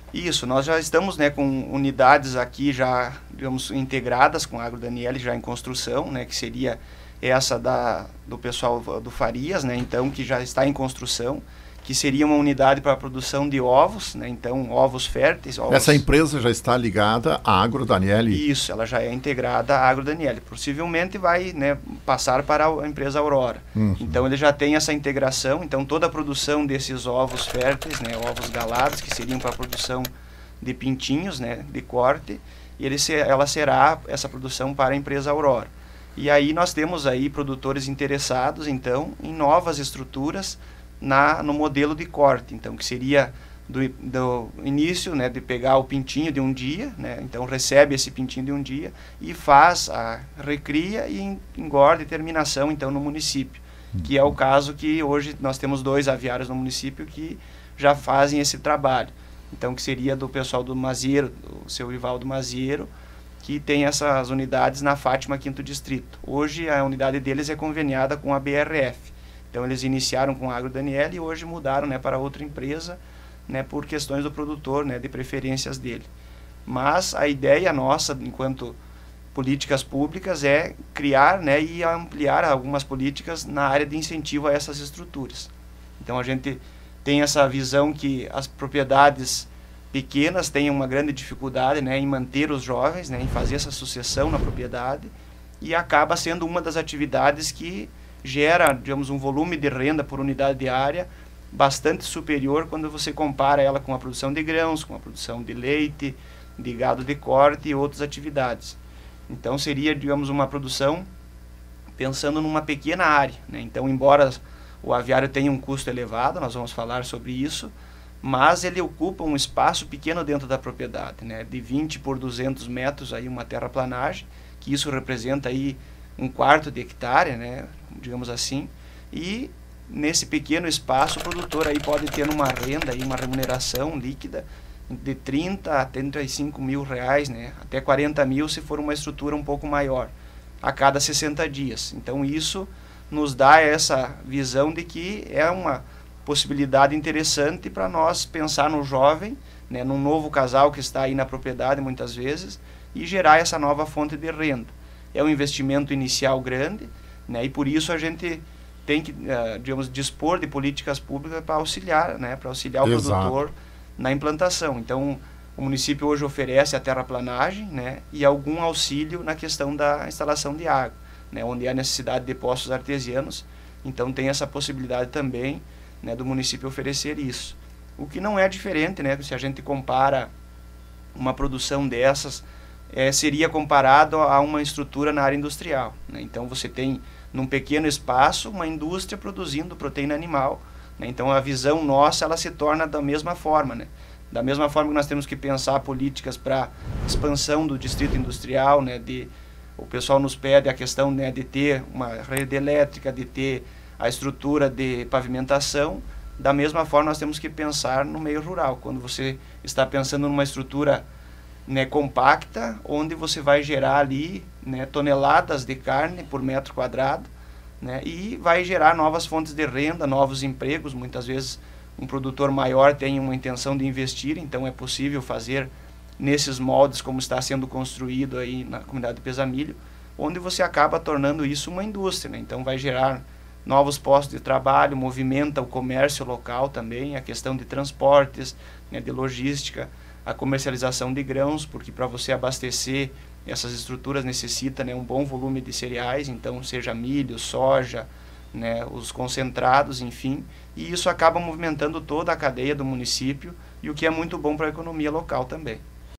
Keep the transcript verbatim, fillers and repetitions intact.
Isso, nós já estamos, né, com unidades aqui já, digamos, integradas com a Agro Daniele, já em construção, né, que seria essa da, do pessoal do Farias, né, então, que já está em construção, que seria uma unidade para a produção de ovos, né, então, ovos férteis. Ovos... Essa empresa já está ligada à Agro Daniele? Isso, ela já é integrada à Agro Daniele. Possivelmente vai, né, passar para a empresa Aurora. Uhum. Então, ele já tem essa integração, então, toda a produção desses ovos férteis, né, ovos galados, que seriam para a produção de pintinhos, né, de corte, e ele se, ela será essa produção para a empresa Aurora. E aí nós temos aí produtores interessados, então, em novas estruturas na, no modelo de corte, então, que seria do, do início, né, de pegar o pintinho de um dia, né, então recebe esse pintinho de um dia e faz a recria e engorda e terminação, então, no município, que é o caso que hoje nós temos dois aviários no município que já fazem esse trabalho. Então, que seria do pessoal do Mazieiro, o seu Ivaldo Mazieiro, que tem essas unidades na Fátima, quinto Distrito. Hoje, a unidade deles é conveniada com a B R F. Então, eles iniciaram com a Agro Daniele e hoje mudaram, né, para outra empresa, né, por questões do produtor, né, de preferências dele. Mas a ideia nossa, enquanto políticas públicas, é criar, né, e ampliar algumas políticas na área de incentivo a essas estruturas. Então, a gente tem essa visão que as propriedades pequenas têm uma grande dificuldade, né, em manter os jovens, né, em fazer essa sucessão na propriedade, e acaba sendo uma das atividades que gera, digamos, um volume de renda por unidade de área bastante superior quando você compara ela com a produção de grãos, com a produção de leite, de gado de corte e outras atividades. Então seria, digamos, uma produção pensando numa pequena área, né? Então, embora o aviário tenha um custo elevado, nós vamos falar sobre isso, mas ele ocupa um espaço pequeno dentro da propriedade, né, de vinte por duzentos metros, aí uma terraplanagem, que isso representa aí um quarto de hectare, né, digamos assim, e nesse pequeno espaço o produtor aí pode ter uma renda, aí, uma remuneração líquida de trinta a trinta e cinco mil reais, né, até quarenta mil se for uma estrutura um pouco maior, a cada sessenta dias. Então isso nos dá essa visão de que é uma possibilidade interessante para nós pensar no jovem, né, num novo casal que está aí na propriedade muitas vezes, e gerar essa nova fonte de renda. É um investimento inicial grande, né, e por isso a gente tem que, uh, digamos, dispor de políticas públicas para auxiliar, né, para auxiliar o Exato. produtor na implantação. Então, o município hoje oferece a terraplanagem, né, e algum auxílio na questão da instalação de água, né, onde há necessidade de poços artesianos, então tem essa possibilidade também, né, do município oferecer isso. O que não é diferente, né, se a gente compara uma produção dessas, é, seria comparado a uma estrutura na área industrial, né? Então você tem num pequeno espaço uma indústria produzindo proteína animal, né? Então a visão nossa ela se torna da mesma forma, né? Da mesma forma que nós temos que pensar políticas para expansão do distrito industrial, né, de o pessoal nos pede a questão, né, de ter uma rede elétrica, de ter a estrutura de pavimentação. Da mesma forma nós temos que pensar no meio rural, quando você está pensando numa estrutura, né, compacta, onde você vai gerar ali, né, toneladas de carne por metro quadrado, né, e vai gerar novas fontes de renda, novos empregos. Muitas vezes um produtor maior tem uma intenção de investir, então é possível fazer nesses moldes como está sendo construído aí na comunidade de Pesamilho, onde você acaba tornando isso uma indústria, né? Então vai gerar novos postos de trabalho, movimenta o comércio local também, a questão de transportes, né, de logística, a comercialização de grãos, porque para você abastecer essas estruturas necessita, né, um bom volume de cereais, então seja milho, soja, né, os concentrados, enfim, e isso acaba movimentando toda a cadeia do município, e o que é muito bom para a economia local também.